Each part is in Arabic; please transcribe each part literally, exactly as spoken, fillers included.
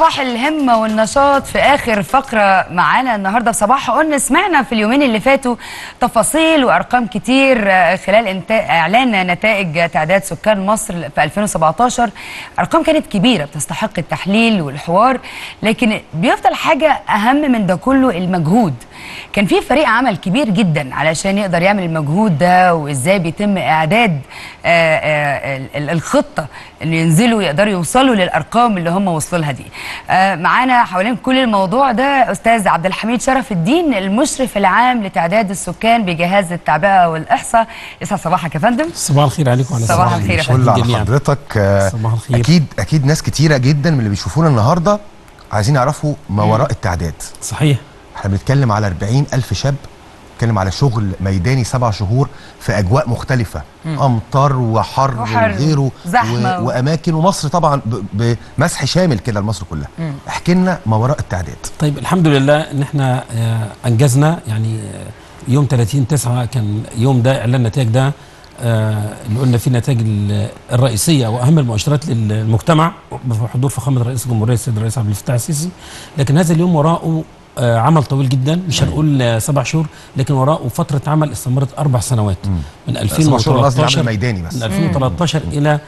صباح الهمة والنشاط في آخر فقرة معانا النهاردة في صباح قلنا. سمعنا في اليومين اللي فاتوا تفاصيل وأرقام كتير خلال إعلان نتائج تعداد سكان مصر في ألفين وسبعتاشر. أرقام كانت كبيرة بتستحق التحليل والحوار، لكن بيفضل حاجة أهم من ده كله، المجهود. كان في فريق عمل كبير جدا علشان يقدر يعمل المجهود ده، وإزاي بيتم إعداد آآ آآ الخطة إن ينزلوا يقدروا يوصلوا للأرقام اللي هم وصلوا لها دي. معانا حوالين كل الموضوع ده أستاذ عبد الحميد شرف الدين، المشرف العام لتعداد السكان بجهاز التعبئة والإحصاء. يسعد صباحك يا فندم. صباح الخير عليكم وعلى صباح الخير يا فندم. على حضرتك. صباح الخير. أكيد أكيد ناس كتيرة جدا من اللي بيشوفونا النهاردة عايزين يعرفوا ما وراء التعداد. صحيح. احنا بنتكلم على أربعين ألف شاب، بنتكلم على شغل ميداني سبع شهور في أجواء مختلفة، مم. أمطار وحر, وحر وغيره زحمة و... وأماكن، ومصر طبعا ب... بمسح شامل كده لمصر كلها. مم. احكي لنا ما وراء التعداد. طيب الحمد لله إن احنا أنجزنا، يعني يوم ثلاثين تسعة كان يوم ده إعلان النتائج ده اللي قلنا فيه النتائج الرئيسية وأهم المؤشرات للمجتمع بحضور فخامة رئيس الجمهورية السيد الرئيس عبد الفتاح السيسي. لكن هذا اليوم وراءه آه عمل طويل جدا، مش هنقول آه سبع شهور، لكن وراءه فتره عمل استمرت اربع سنوات. مم. من ألفين وتلتاشر ميداني بس. من ألفين وتلتاشر مم. الى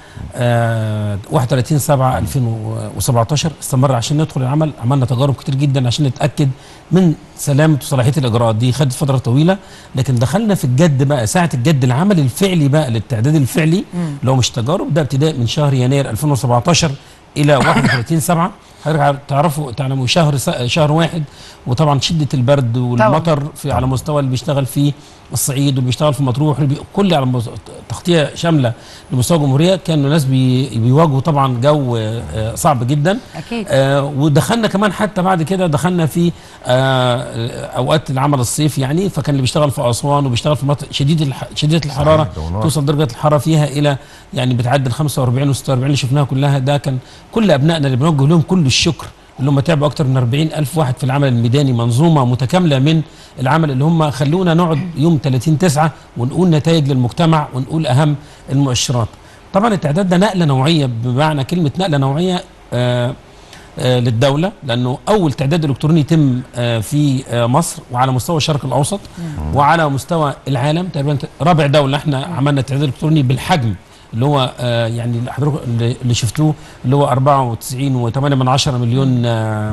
آه واحد وثلاثين سبعة ألفين وسبعتاشر استمر عشان ندخل العمل. عملنا تجارب كتير جدا عشان نتاكد من سلامه وصلاحيه الاجراءات دي، خدت فتره طويله. لكن دخلنا في الجد بقى، ساعه الجد العمل الفعلي بقى للتعداد الفعلي، لو مش تجارب، ده ابتداء من شهر يناير ألفين وسبعتاشر الى واحد وثلاثين سبعة. حضرتك تعرفوا تعلموا شهر شهر واحد، وطبعا شده البرد والمطر في على مستوى اللي بيشتغل في الصعيد واللي بيشتغل في مطروح، كل على تغطيه شامله لمستوى الجمهوريه. كانوا الناس بي بيواجهوا طبعا جو صعب جدا اكيد. آه ودخلنا كمان حتى بعد كده دخلنا في آه اوقات العمل الصيف، يعني فكان اللي بيشتغل في اسوان وبيشتغل في مناطق شديد الح... شديده الحراره، توصل درجه الحراره فيها الى يعني بتعدي ال خمسة وأربعين وستة وأربعين اللي شفناها كلها. ده كان كل ابنائنا اللي بنوجه لهم كل الشكر، اللي هم تعبوا اكثر من أربعين ألف واحد في العمل الميداني، منظومه متكامله من العمل اللي هم خلونا نقعد يوم ثلاثين تسعة ونقول نتائج للمجتمع ونقول اهم المؤشرات. طبعا التعداد ده نقله نوعيه، بمعنى كلمه نقله نوعيه آآ آآ للدوله، لانه اول تعداد الكتروني يتم في مصر وعلى مستوى الشرق الاوسط وعلى مستوى العالم. تقريبا رابع دوله احنا عملنا التعداد الالكتروني بالحجم اللي هو آه يعني حضرتك اللي شفتوه، اللي هو أربعة وتسعين وثمانية من عشرة مليون آه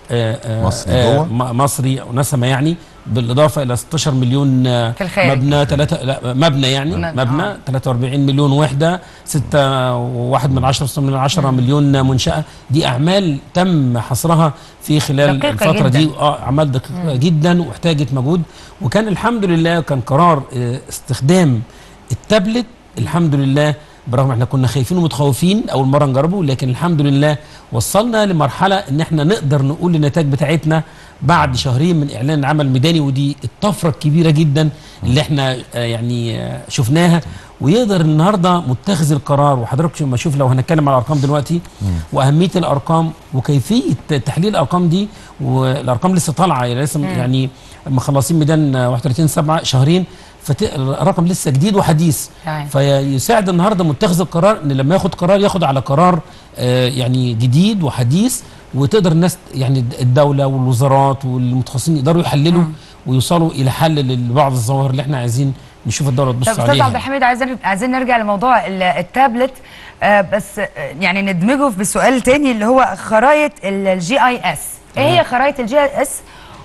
آه مصري آه مصري ونسمه، يعني بالاضافه الى ستاشر مليون آه مبنى ثلاثة لا مبنى يعني مبنى, مبنى ثلاثة وأربعين مليون وحده، ستة وواحد من عشرة ستة من عشرة مليون منشاه. دي اعمال تم حصرها في خلال الفتره جداً. دي اه اعمال دقيقه جدا واحتاجت مجهود. وكان الحمد لله كان قرار آه استخدام التابلت، الحمد لله، برغم احنا كنا خايفين ومتخوفين اول مره نجربه، لكن الحمد لله وصلنا لمرحله ان احنا نقدر نقول النتائج بتاعتنا بعد شهرين من اعلان العمل الميداني. ودي الطفره الكبيره جدا اللي احنا يعني شفناها. ويقدر النهارده متخذ القرار، وحضرتك لما اشوف لو هنتكلم على الارقام دلوقتي واهميه الارقام وكيفيه تحليل الارقام دي، والارقام لسه طالعه يعني لسه يعني مخلصين ميدان واحد وثلاثين سبعة شهرين، فالرقم لسه جديد وحديث. فيساعد النهارده متخذ القرار ان لما ياخد قرار ياخد على قرار آه يعني جديد وحديث، وتقدر الناس يعني الدوله والوزارات والمتخصصين يقدروا يحللوا مم. ويوصلوا الى حل لبعض الظواهر اللي احنا عايزين نشوف الدوله تبص عليها. طب استاذ عبد الحميد، عايزين عايزين نرجع لموضوع التابلت، آه بس يعني ندمجه بسؤال تاني اللي هو خرائط الجي اي اس. ايه هي خرائط الجي اي اس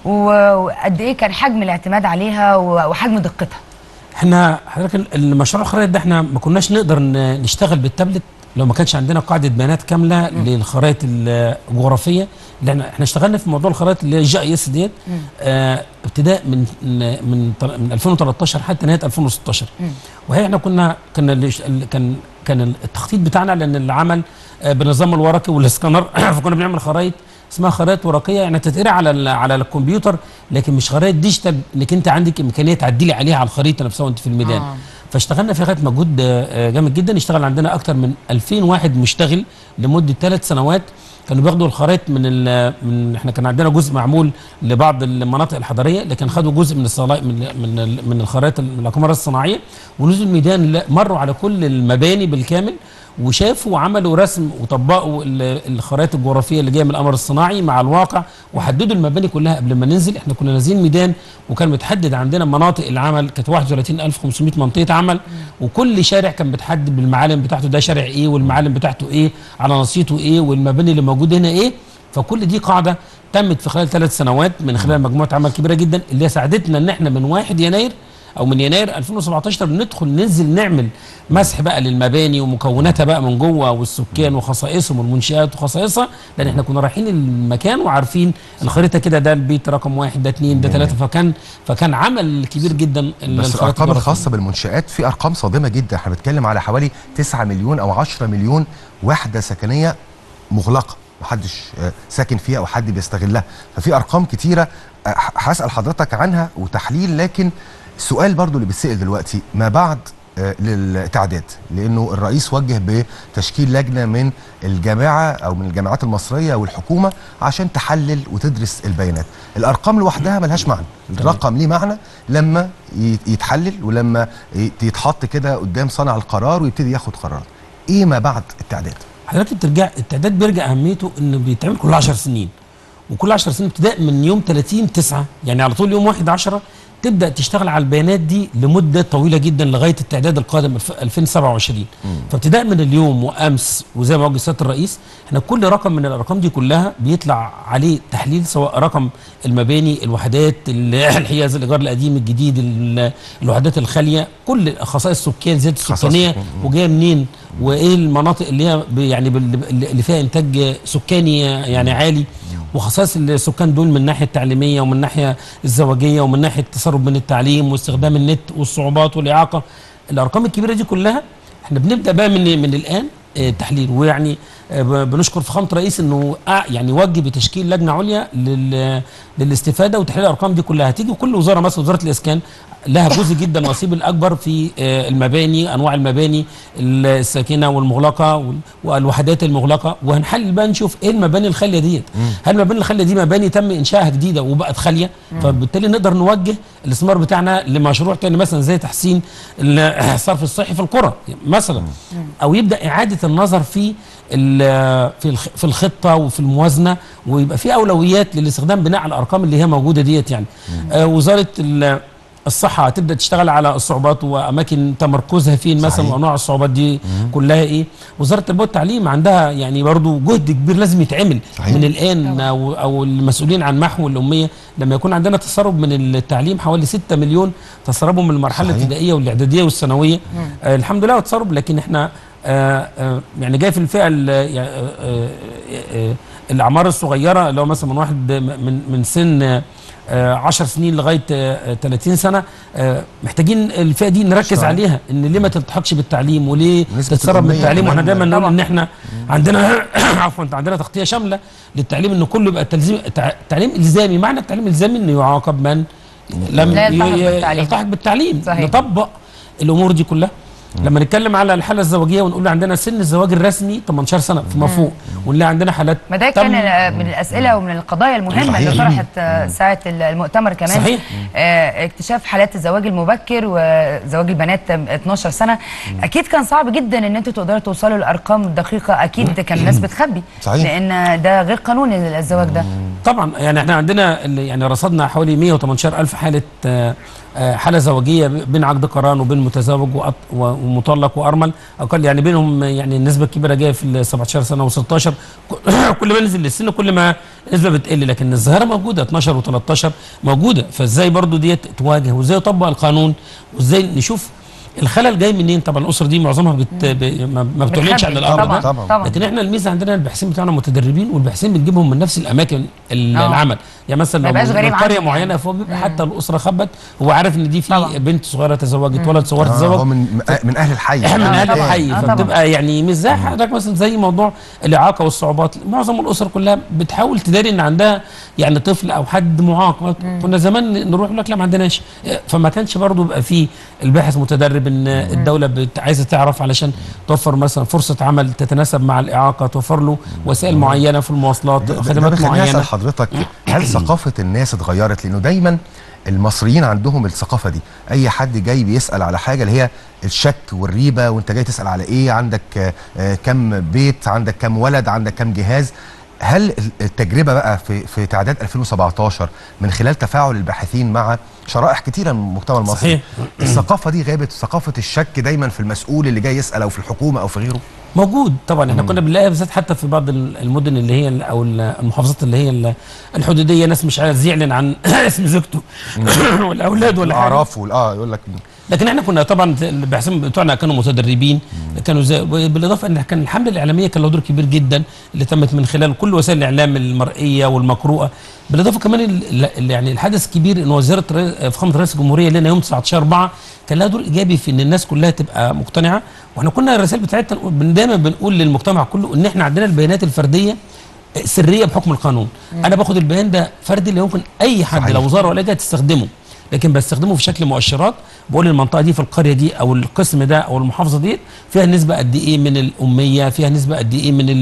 وقد ايه كان حجم الاعتماد عليها وحجم دقتها؟ احنا حضرتك المشروع الخرائط ده احنا ما كناش نقدر نشتغل بالتابلت لو ما كانش عندنا قاعده بيانات كامله م. للخرائط الجغرافيه. اللي احنا احنا اشتغلنا في موضوع الخرائط اللي هي الجي اي اس ديت اه ابتداء من من من ألفين وتلتاشر حتى نهايه ألفين وستاشر. م. وهي احنا كنا كان كان كان التخطيط بتاعنا لان العمل اه بالنظام الورقي والسكانر فكنا بنعمل خرائط اسمها خرائط ورقيه، يعني تتقرا على على الكمبيوتر، لكن مش خرائط ديجيتال انك انت عندك امكانيه تعدلي عليها على الخريطه نفسها وانت في الميدان. آه. فاشتغلنا في خدت مجهود جامد جدا. اشتغل عندنا اكثر من ألفين واحد مشتغل لمده ثلاث سنوات، كانوا بياخدوا الخرائط من من احنا كان عندنا جزء معمول لبعض المناطق الحضريه، لكن خدوا جزء من الصلا من من من الخرائط من الاقمار الصناعيه ونزلوا الميدان مروا على كل المباني بالكامل وشافوا وعملوا رسم وطبقوا الخرائط الجغرافيه اللي جايه من القمر الصناعي مع الواقع، وحددوا المباني كلها قبل ما ننزل. احنا كنا نازلين ميدان وكان متحدد عندنا مناطق العمل، كانت واحد وثلاثين ألف وخمسمائة منطقه عمل، وكل شارع كان بتحدد بالمعالم بتاعته، ده شارع ايه والمعالم بتاعته ايه على نصيته ايه والمباني اللي موجوده هنا ايه. فكل دي قاعده تمت في خلال ثلاث سنوات من خلال مجموعه عمل كبيره جدا اللي ساعدتنا ان احنا من واحد يناير او من يناير ألفين وسبعتاشر ندخل ننزل نعمل مسح بقى للمباني ومكوناتها بقى من جوه والسكان وخصائصهم والمنشآت وخصائصها، لان احنا كنا رايحين المكان وعارفين الخريطه كده، ده البيت رقم واحد، ده اثنين، ده ثلاثه، فكان فكان عمل كبير جدا. بس الارقام الخاصه بالمنشآت في ارقام صادمه جدا، احنا بنتكلم على حوالي تسعة مليون او عشرة مليون وحده سكنيه مغلقه محدش ساكن فيها او حد بيستغلها، ففي ارقام كتيره هسال حضرتك عنها وتحليل. لكن السؤال برضو اللي بيتسال دلوقتي ما بعد للتعداد، لانه الرئيس وجه بتشكيل لجنه من الجامعه او من الجامعات المصريه والحكومه عشان تحلل وتدرس البيانات. الارقام لوحدها ملهاش معنى، الرقم ليه معنى لما يتحلل ولما يتحط كده قدام صانع القرار ويبتدي ياخد قرار. ايه ما بعد التعداد؟ حضرتك بترجع التعداد بيرجع اهميته انه بيتعمل كل عشر سنين، وكل عشر سنين ابتداء من يوم ثلاثين تسعة، يعني على طول يوم واحد عشرة تبدا تشتغل على البيانات دي لمده طويله جدا لغايه التعداد القادم ألفين وسبعة وعشرين. فابتداء من اليوم وامس وزي ما وجه سياده الرئيس، احنا كل رقم من الارقام دي كلها بيطلع عليه تحليل، سواء رقم المباني، الوحدات، الحياز، الايجار القديم الجديد، الوحدات الخاليه، كل خصائص السكان، زياده السكانيه وجايه منين، وايه المناطق اللي هي يعني اللي فيها انتاج سكاني يعني عالي، وخصائص السكان دول من الناحيه التعليميه ومن الناحيه الزواجيه ومن ناحيه التسرب من التعليم واستخدام النت والصعوبات والاعاقه. الارقام الكبيره دي كلها احنا بنبدا بقى من من الان تحليل، ويعني بنشكر فخامه الرئيس انه يعني وجه بتشكيل لجنه عليا للاستفاده وتحليل الارقام دي كلها. هتيجي كل وزاره، مثلا وزاره الاسكان لها جزء جدا نصيب الاكبر في المباني، انواع المباني الساكنه والمغلقه والوحدات المغلقه، وهنحلل بقى نشوف ايه المباني الخاليه ديت. هل المباني الخاليه دي مباني تم انشائها جديده وبقت خاليه؟ فبالتالي نقدر نوجه الاستثمار بتاعنا لمشروع تاني، مثلا زي تحسين الصرف الصحي في القرى مثلا، او يبدا اعاده النظر في في في الخطه وفي الموازنه، ويبقى في اولويات للاستخدام بناء على الارقام اللي هي موجوده ديت. يعني آه وزاره الصحه هتبدا تشتغل على الصعوبات واماكن تمركزها فين مثلا، وانواع الصعوبات دي مم. كلها ايه. وزاره التربيه والتعليم عندها يعني برضو جهد كبير لازم يتعمل صحيح. من الان او, أو المسؤولين عن محو الاميه، لما يكون عندنا تسرب من التعليم حوالي ستة مليون تسربوا من المرحله الابتدائيه والاعداديه والثانويه، آه الحمد لله تسرب. لكن احنا آه آه يعني جاي في الفئه آه آه الاعمار الصغيره اللي هو مثلا من واحد من من سن آه عشر سنين لغايه آه ثلاثين سنه، آه محتاجين الفئه دي نركز صحيح. عليها، ان ليه ما تلتحقش بالتعليم وليه تتسرب من التعليم. واحنا دايما نقول ان احنا عندنا عفوا عندنا تغطيه شامله للتعليم، ان كله يبقى التلزيم التعليم الزامي. معنى التعليم الزامي انه يعاقب من لم يلتحق بالتعليم. صحيح. نطبق الامور دي كلها. لما نتكلم على الحاله الزواجيه ونقول عندنا سن الزواج الرسمي ثمانية عشر سنه فيما فوق، ونلاقي عندنا حالات. ما ده كان من الاسئله ومن القضايا المهمه اللي طرحت ساعه المؤتمر كمان. صحيح. اه اكتشاف حالات الزواج المبكر وزواج البنات اثناشر سنه. اكيد كان صعب جدا ان انتوا تقدروا توصلوا للارقام الدقيقه، اكيد كان الناس بتخبي. صحيح. لان ده غير قانوني الزواج ده. طبعا يعني احنا عندنا يعني رصدنا حوالي مئة وثمانية عشر ألف حاله حاله زواجيه بين عقد قران وبين متزوج ومطلق وارمل، اقل يعني بينهم يعني النسبه الكبيره جايه في ال سبعتاشر سنه و16. كل ما ننزل للسن كل ما النسبه بتقل، لكن الظاهره موجوده اتناشر وتلتاشر موجوده. فازاي برضو ديت تواجه، وازاي يطبق القانون، وازاي نشوف الخلل جاي منين. طبعا الاسره دي معظمها بت... ب... ما بتعلنش عن الامر ده، طبعًا. طبعًا. لكن احنا الميزه عندنا الباحثين بتاعنا متدربين، والباحثين بنجيبهم من نفس الاماكن العمل. يعني مثلا لو من قريه معينه فهو بيبقى حتى الاسره خبت، هو عارف ان دي في طبعًا. بنت صغيره تزوجت، ولد صغير آه تزوج، هو من من اهل الحي، احنا من اهل الحي. فبتبقى يعني مش زي حضرتك مثلا زي موضوع الاعاقه والصعوبات. معظم الاسر كلها بتحاول تداري ان عندها يعني طفل او حد معاق. كنا زمان نروح نقول لك لا ما عندناش، فما كانش برضه بيبقى في الباحث متدرب ان الدوله عايزه تعرف علشان توفر مثلا فرصه عمل تتناسب مع الاعاقه، توفر له وسائل معينه في المواصلات، خدمات معينه. اسال حضرتك، هل ثقافه الناس اتغيرت؟ لانه دايما المصريين عندهم الثقافه دي، اي حد جاي بيسال على حاجه اللي هي الشك والريبه، وانت جاي تسال على ايه، عندك آه كم بيت، عندك كم ولد، عندك كم جهاز. هل التجربه بقى في في تعداد ألفين وسبعتاشر من خلال تفاعل الباحثين مع شرائح كتيره من المجتمع المصري، صحيح. الثقافه دي غابت، ثقافه الشك دايما في المسؤول اللي جاي يسال او في الحكومه او في غيره؟ موجود طبعا. احنا كنا بنلاقيها بالذات حتى في بعض المدن اللي هي او المحافظات اللي هي الحدوديه، ناس مش عايز يعلن عن اسم زوجته والاولاد ولا حاجه، اعراف اه يقول لك. لكن احنا كنا طبعا الباحثين بتوعنا كانوا متدربين، كانوا زي بالاضافه ان كان الحمله الاعلاميه كان له دور كبير جدا اللي تمت من خلال كل وسائل الاعلام المرئيه والمقروءه. بالاضافه كمان يعني الحدث الكبير ان وزاره فخامه رئيس الجمهوريه لنا يوم تسعتاشر أربعة كان لها دور ايجابي في ان الناس كلها تبقى مقتنعه. واحنا كنا الرسائل بتاعتنا دايما بنقول للمجتمع كله ان احنا عندنا البيانات الفرديه سريه بحكم القانون. مم. انا باخد البيان ده فردي اللي ممكن اي حد لو وزاره ولا جهه تستخدمه، لكن بستخدمه في شكل مؤشرات. بقول المنطقه دي في القريه دي او القسم ده او المحافظه دي فيها نسبه قد ايه من الاميه، فيها نسبه قد ايه من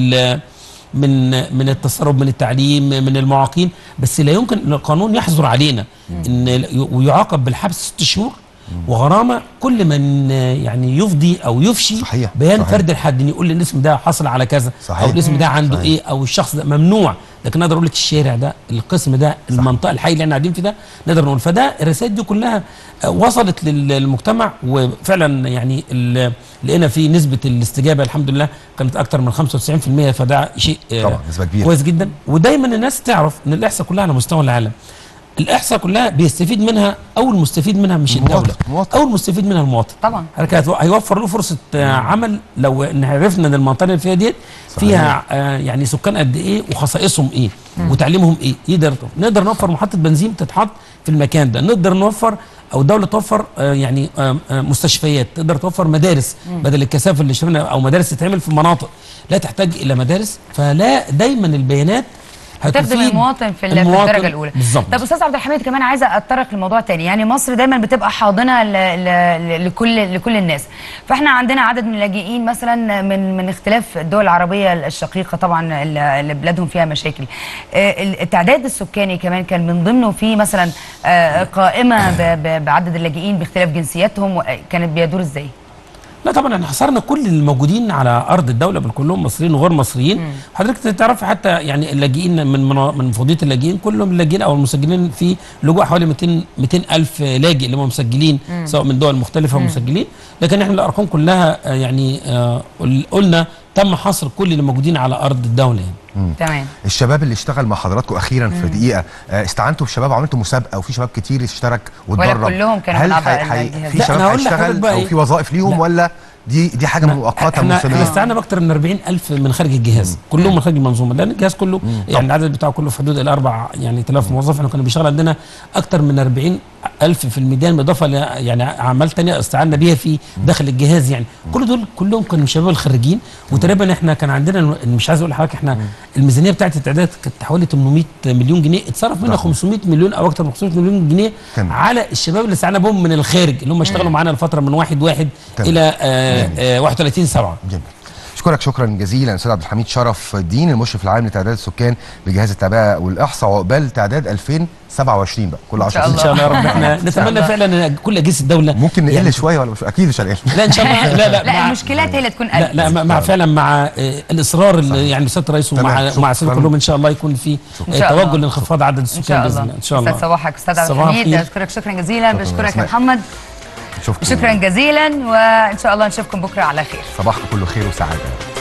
من من التسرب من التعليم من المعاقين. بس لا يمكن ان القانون يحظر علينا ان ويعاقب بالحبس ست شهور وغرامه كل من يعني يفضي او يفشي صحيح. بيان صحيح. فرد الحد، يقول لي الاسم ده حصل على كذا صحيح. او الاسم ده عنده صحيح. ايه، او الشخص ده ممنوع. لكن نقدر اقول لك الشارع ده، القسم ده، المنطقه الحي اللي احنا قاعدين فيه ده، نقدر نقول. فده الرسائل دي كلها وصلت للمجتمع، وفعلا يعني لقينا في نسبه الاستجابه الحمد لله كانت اكثر من خمسة وتسعين بالمئة، فده شيء طبعا نسبه كبيره كويس جدا. ودايما الناس تعرف ان الاحصاء كلها على مستوى العالم، الاحصاء كلها بيستفيد منها او المستفيد منها مش الدوله، او المستفيد منها المواطن طبعا. هيوفر له فرصه عمل لو ان عرفنا ان المنطقه اللي فيها ديت فيها آه يعني سكان قد ايه وخصائصهم ايه مم. وتعليمهم ايه. يقدر نقدر نوفر محطه بنزين تتحط في المكان ده، نقدر نوفر او الدوله توفر آه يعني آه آه مستشفيات، تقدر توفر مدارس مم. بدل الكثافه اللي شفنا، او مدارس تتعمل في مناطق لا تحتاج الى مدارس. فلا دايما البيانات هتخدم المواطن في المواطن الدرجه الاولى بالظبط. طب استاذ عبد الحميد كمان عايزه اتطرق لموضوع تاني، يعني مصر دايما بتبقى حاضنه ل... ل... لكل لكل الناس، فاحنا عندنا عدد من اللاجئين مثلا من من اختلاف الدول العربيه الشقيقه طبعا اللي بلادهم فيها مشاكل. التعداد السكاني كمان كان من ضمنه في مثلا قائمه ب... ب... بعدد اللاجئين باختلاف جنسياتهم، كانت بيدور ازاي؟ لا طبعا احنا حصرنا كل الموجودين على ارض الدوله كلهم مصريين وغير مصريين. حضرتك تعرف حتى يعني اللاجئين من من مفوضيه اللاجئين كلهم اللاجئين او المسجلين في لجوء حوالي مئتين مئتين الف لاجئ اللي هم مسجلين مم. سواء من دول مختلفه مم. مسجلين. لكن احنا الارقام كلها يعني آه قلنا تم حصر كل اللي موجودين على ارض الدوله يعني. تمام. الشباب اللي اشتغل مع حضراتكم اخيرا في دقيقه، استعنتوا بشباب وعملتوا مسابقه وفي شباب كتير اشترك واتدرب، ولا كلهم كانوا من اعضاء الجهاز؟ في شباب هيشتغل او في وظائف ليهم لا. ولا دي دي حاجه مؤقته موسميه؟ احنا استعنا باكثر من أربعين ألف من خارج الجهاز، مم. كلهم من خارج المنظومه، لان الجهاز كله مم. يعني العدد بتاعه كله في حدود الاربع يعني آلاف موظف. احنا كنا بيشتغل عندنا اكثر من أربعين ألف في الميدان، بالاضافه يعني اعمال ثانيه استعنا بها في داخل الجهاز يعني. مم. كل دول كلهم كانوا شباب الخريجين. وتقريبا احنا كان عندنا مش عايز اقول لحضرتك احنا مم. الميزانيه بتاعت التعداد كانت حوالي ثمانمئة مليون جنيه، اتصرف منها خمسمئة مليون او اكثر من خمسمئة مليون جنيه تمام. على الشباب اللي استعنا بهم من الخارج اللي هم اشتغلوا معانا الفتره من واحد واحد تمام. الى آه آه واحد وثلاثين سبعة. جميل. اشكرك شكرا جزيلا استاذ عبد الحميد شرف الدين، المشرف العام لتعداد السكان بجهاز التعبئه والاحصاء، وعقبال تعداد ألفين وسبعة وعشرين بقى كل عشرة سنين ان شاء الله يا رب. احنا نتمنى فعلا ان كل اجهزه الدوله ممكن نقل يعني شويه ولا مش اكيد مش هنقل لا ان شاء الله. لا لا لا المشكلات هي اللي تكون لا لا مع, مع فعلا مع الاصرار اللي يعني سياده الرئيس ومع مع الساده كلهم ان شاء الله يكون في توجه لانخفاض عدد السكان باذن الله ان شاء الله. استاذ صباحك استاذ عبد الحميد، اشكرك شكرا جزيلا. بشكرك يا محمد شكرا جزيلا، وان شاء الله نشوفكم بكره على خير. صباحكم كله خير وسعاده.